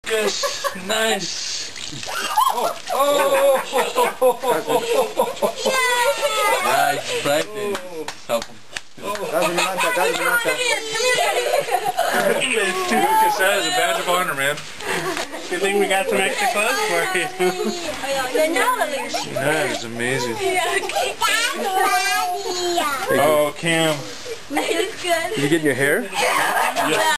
Yes, nice. Oh, yeah, it's bright. Help him. Lucas, that is a badge of honor, man. Good thing we got some extra clothes for you. That is amazing. Oh, Cam. Did you get in your hair? Yes.